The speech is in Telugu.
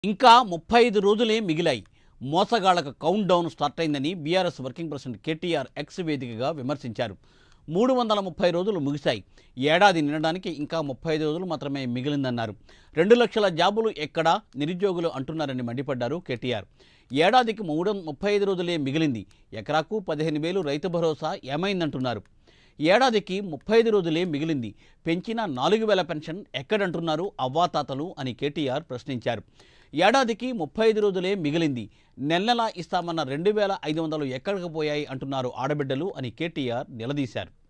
ఇంకా 35 రోజులే మిగిలాయి. మోసగాళ్లకు కౌంట్ డౌన్ స్టార్ట్ అయిందని BRS working president KTR X వేదికగా విమర్శించారు. 330 రోజులు ముగిశాయి. ఏడాది నిండడానికి ఇంకా 35 రోజులు మాత్రమే మిగిలిందన్నారు. 2 లక్షల జాబులు ఎక్కడా నిరుద్యోగులు అంటున్నారని మండిపడ్డారు కేటీఆర్. ఏడాదికి 35 రోజులే మిగిలింది. ఎకరాకు 15,000 రైతు భరోసా ఏమైందంటున్నారు. ఏడాదికి 35 రోజులే మిగిలింది. పెంచిన 4,000 పెన్షన్ ఎక్కడంటున్నారు అవ్వాతాతలు అని కేటీఆర్ ప్రశ్నించారు. ఏడాదికి 35 రోజులే మిగిలింది. నెలలా ఇస్తామన్న 2,500 ఎక్కడికి పోయాయి అంటున్నారు ఆడబిడ్డలు అని కేటీఆర్ నిలదీశారు.